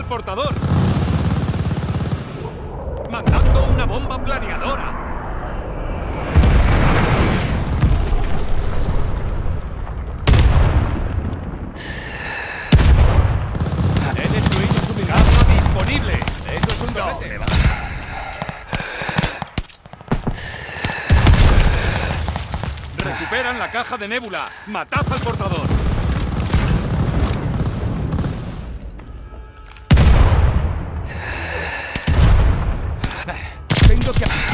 al portador! ¡Mandando una bomba planeadora! ¡He destruido su mirada disponible! ¡Eso es un doble! ¡Recuperan la caja de Nébula! ¡Matad al portador! Tengo que...